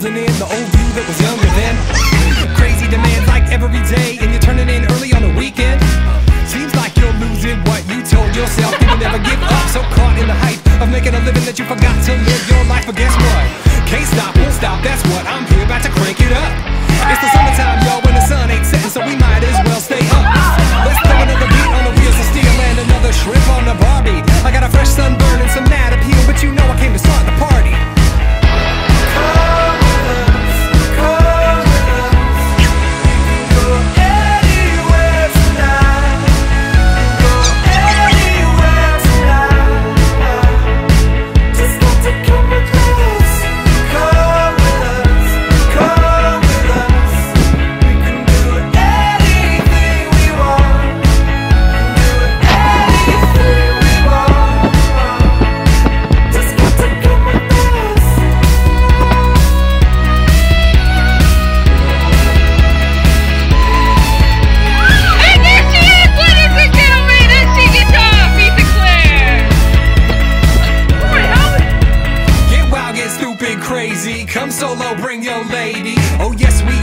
holding in the old you that was younger then. Crazy demands like every day, and you're turning in early on the weekend. Seems like you're losing what you told yourself you would never give up. So caught in the hype of making a living that you forgot to live your life. But guess what? Can't stop, won't stop, that's what I'm here about to crank it up. It's the summertime, y'all, when the sun ain't setting, so we might as well stay up. Let's throw another beat on the wheels of steel and another shrimp on the Barbie. I got a fresh sunburn and some mad appeal, but you know I came to start the party. Crazy, come solo, bring your lady. Oh yes, we